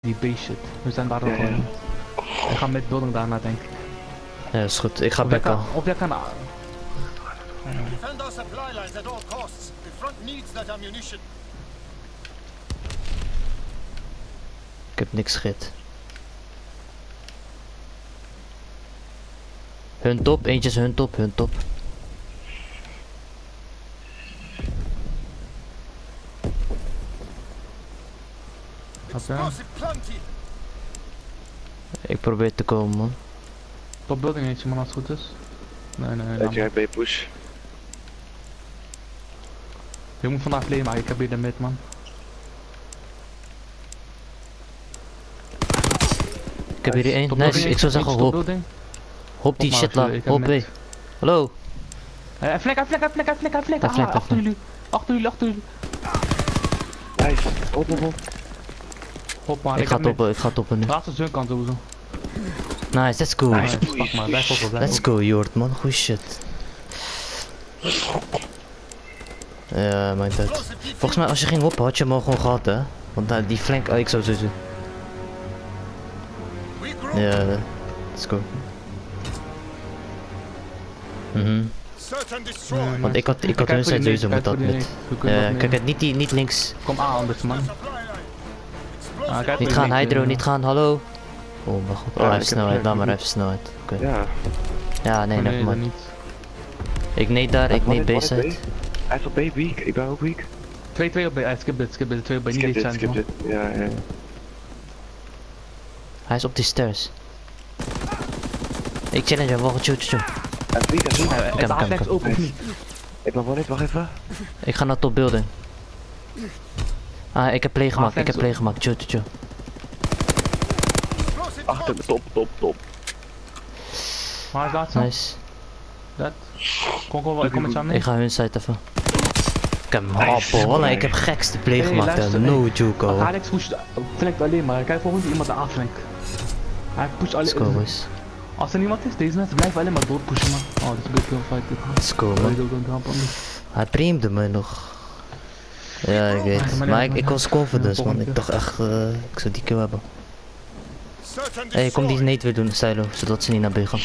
Die B-shit. We zijn daar ook gewoon. Ik ga met building daarna, denk ik. Ja, is goed. Ik ga backen. Of jij kan... Defend our supply lines at all costs. The front needs that ammunition. Ik heb niks gehit. Hun top, eentje is hun top, hun top. Explosive plenty. Ik probeer te komen, man. Top building eentje, man, als het goed is. Nee. Dat jij B-push. Je moet vandaag play maken, ik heb hier de mid, man. Ik heb hier één. Nice, ik zou zeggen hop. Hop die shit la. Hop B. Hallo. Hij flik. Achter jullie. Achter jullie. Nice. Hop. Hop, man. Ik ga toppen nu. Laatste zijn kant sowieso. Nice, let's go. Nice. Pak maar, blijf op, Let's go, Jord, man. Goeie shit. Ja, mijn tijd. Volgens mij als je ging hoppen had je hem al gewoon gehad, hè? Want die flank, ik zou zo doen. Ja, let's go. Want ik had hun side sowieso met dat met. Kijk het, niet links. Kom aan anders, man. Niet gaan, Hydro, niet gaan, hallo. Oh mijn god, oh even snelheid, laat maar even snelheid. Oké. Ja, nee, nevermind. Ik need daar, ik need B-side. Hij is op B weak, ik ben ook weak. 2 op B, skip dit, 2 op B, niet dit zijn. Ja. Hij is op die stairs. Ik challenge hem, wacht, chill. Hij is weak, Ik heb hem open of niet? Ik ben wel niet, wacht even. Ik ga naar top building. Ik heb play gemaakt, chill. Achter me, top. Waar is dat zo? Nice. Dat? Kom met samen. Ik ga hun side even. Ik heb hem appel, ik heb gekste play gemaakt, no joke hoor. Alex pusht flankt alleen maar, kijk volgens iemand de A-flank. Hij pusht alleen maar. Als er niemand is, deze mensen blijven alleen maar doorpushen, man. Oh, dat is een good kill fight dit. Let's go, man. Hij preemde me nog. Ja, ik weet. Maar ik was confidence, man. Ik dacht echt, ik zou die kill hebben. Hey, kom die nade weer doen, Silo, zodat ze niet naar B gaan.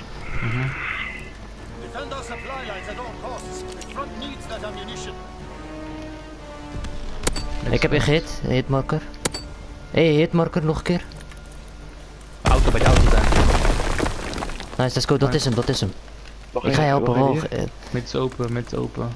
Ik heb je gehit, hitmarker. Hey, hitmarker nog een keer. Auto bij de auto daar. Nice, let's go, dat is hem. Ik ga je helpen, Mid is open.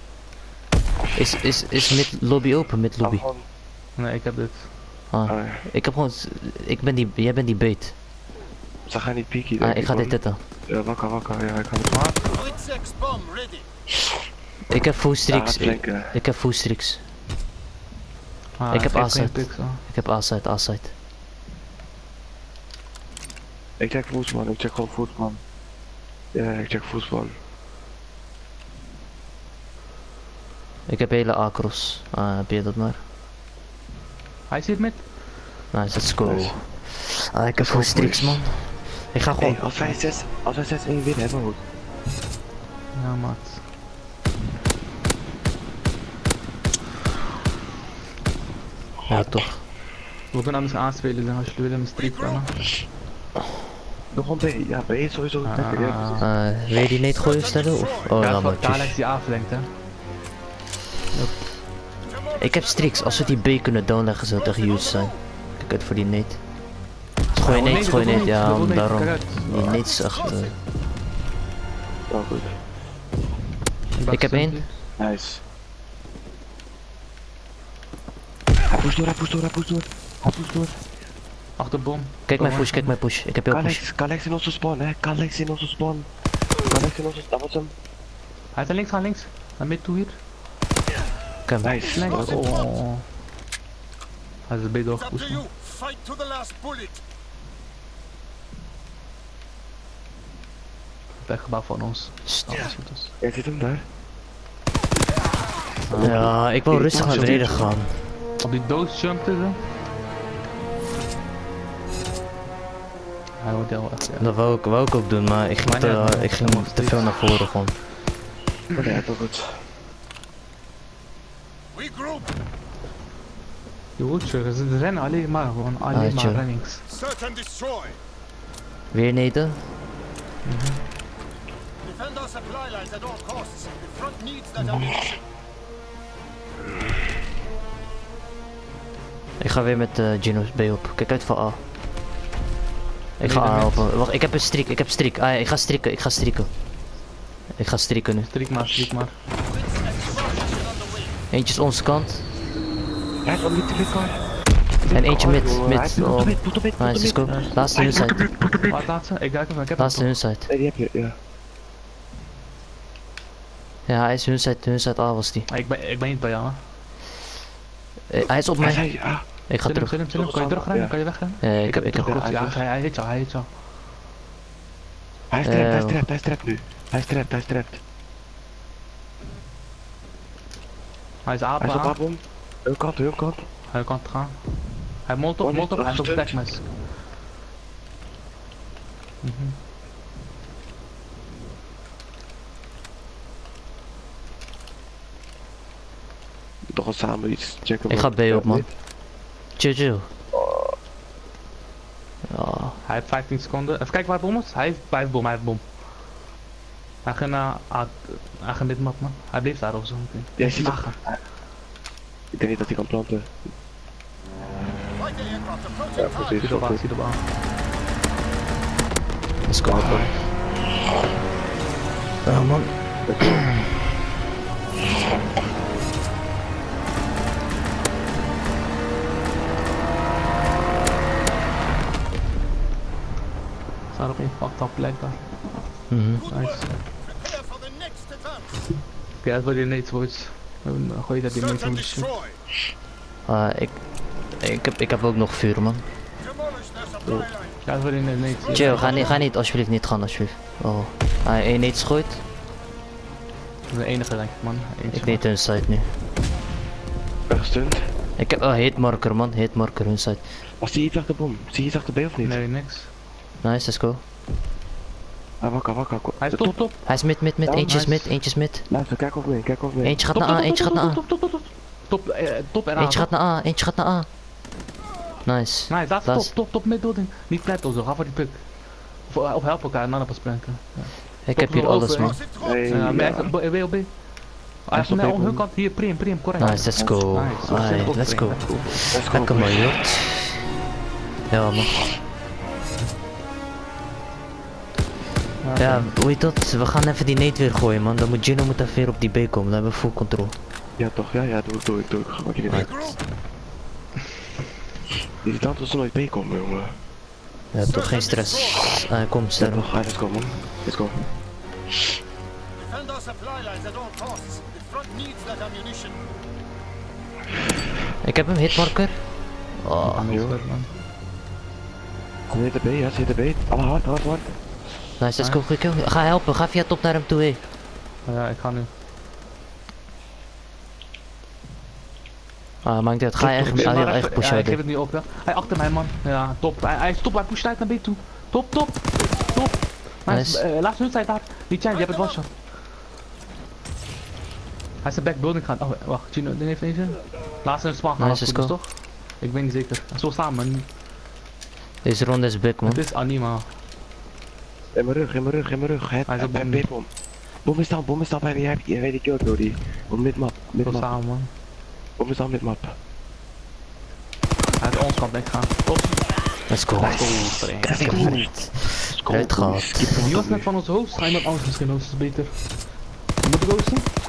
Is mid lobby open, mid lobby? Nee, ik heb dit. Ik heb gewoon, jij bent die bait. Ze gaan niet pieken. Ik ga dit zitten. Ja, wakker, ja, ik ga het maken. Ik heb full streaks. Ik heb full streaks. Ik heb A-side. Ik heb A-side. Ik check voetman, ik check gewoon voetman. Ja, ik check voetman. Ik heb hele A-cross. Heb je dat maar? Hij zit met. Nice, let's go. Ik heb full streaks, man. Ik ga gewoon. Hey, als wij 6-1 winnen, hebben we goed. Ja, maat. Ja, toch. We kunnen anders aanspelen dan als jullie willen een streak dan. Nog een B, ja, B is sowieso lekker. Wil je die niet gooien stellen? Of? Oh, ja, maar Alex die aflenkt, hè. Ik heb streaks, als we die B kunnen downleggen zou het echt huge zijn. Kijk uit voor die nade. Gooi nade, ja, daarom. Die nade is echt... Wel goed. Ik heb één. Nice. Hij pusht door. Achterbom. Kijk mijn push. Ik heb heel push. Kalex in onze spawn, hè. Kalex in onze spawn. Dat was hem. Hij is links, links. Naar mid toe hier. Kijk hem. Nice. Oh. Hij is een B doorgepusht. Weggebouw van ons. Jij zit hem daar. Ja, ik wil rustig naar beneden gaan. Op die doos jumpte ze. Hij wordt heel echt, ja. Dat wou ik ook doen, maar ik ging te veel naar voren gewoon. Maar ja, toch goed. Je hoort ze rennen alleen maar, gewoon alleen maar rennings. Search and destroy. Weer neten. Defend our supply lines at all costs. The front needs that ammunition. Ik ga weer met Gino's B op. Kijk uit voor A. Ik ga A helpen. Wacht, ik heb een strik, ik heb strik. Ah, ja, ik ga strikken, ik ga strikken. Ik ga strikken nu. Strik maar. Eentje is onze kant. Ja, ik wil niet te veel kar. En eentje mid. Oh. Put op. Nice, let's go. Laatste hun side. Wat laatste? Ik kijk even, ik heb Laatste hun side. Nee, die heb je, ja. Ja, hij is hun side A was die. Ik ben niet bij jou, hè. Hij is op mij. Ja. Ik ga terug. Kan je terugrennen? Kan je wegrennen? Ik heb goed. Ja, hij hit jou. Hij is trapt nu. Hij is trapt. Hij is Hij is op A. A-bom. Heel kant. Hij kan het gaan. Hij molt op, hij is op backmask. Toch wel samen iets checken. Ik ga B op, man. Chill. Ja. Hij heeft 15 seconden. Even kijken waar het bom is. Hij heeft bom. Hij ging naar midmap, man. Hij bleef daar of zo. Ja, je ziet toch. Ik denk niet dat hij kan planten. Fighter aircraft Ja, approaching goed, target. Zie de baan. Let's go. Ja, man. Staat op een fucked up plek daar. Mhm. Nice. Prepare for the next advance. Oké, dat wil je niet, boys. Dan gooi je dat die Search and niet van destroy. Ik heb ook nog vuur, man. Demolish their supply line. Ja, dat wil je niet. Chill, ga niet, alsjeblieft niet gaan, alsjeblieft. Oh. Hij één iets gooit. Dat is de enige, denk ik, man. Ik weet hun site nu. Gestunt. Ik heb een hitmarker, man. Hitmarker hun site. Was die iets achter de bom? Zie je iets achter B of niet? Nee, niks. Nice, let's go. Wakker. Hij is top. Hij is mid. Oh, Eentje nice. is mid. Luister, kijk op me. Eentje gaat naar A, eentje gaat naar A. Top en A. Eentje gaat naar A. Nice. Nee, dat is top midbuilding. Niet plat of zo, ga voor die puk. Of help elkaar en dan pas sprinten. Ja. Ik heb hier alles, man. Nee, WLB. Hij is naar hun kant, hier, prim, correct. Nice, let's go. Nice, Let's go. Lekker man, joh. Ja, man. Ja, hoe heet dat? We gaan even die nate weer gooien, man. Dan moet Gino even weer op die B komen, dan hebben we full control. Ja toch, ja, doe ik. Maak je niet uit. Die tand was er nooit B komen, jongen. Ja, toch geen stress. Kom, Ja sterren. toch, let's go man. Let's go. Defend our supply lines at all costs. The front needs that ammunition. Ik heb hem, hitmarker. Oh, Zit er B, ja, zit er B. Alle hard. nice, let's go. Ga helpen, ga via top naar hem toe, hé. Ja, ik ga nu. Maakt niet uit, ga je echt pushen. Ik geef het niet op, ja. Hij achter mij, man. Ja, top. Hij stopt, hij pusht uit naar B toe. Top. Nice. Laat hun tijd daar. Die Chan, je hebt het one-shot. Hij is de backbuilding gaan. Oh, wacht, Gino, dit heeft even. Laatste in de spawn gaan, Nice, goed, toch? Ik weet niet zeker. Zo staan, man. Deze ronde is big, man. Het is Anima. In mijn rug. Hij is op Het B-bom. Bom is staan bij jij weet ik ook door die. Op midmap. Zo samen, man. Bom is staan midmap. Hij is ons kant weggaan. Top. Let's go. Eruit gehad. Die was net van ons hoofd. Ga je met anders misschien hoofd, is beter. Moet ik hosten?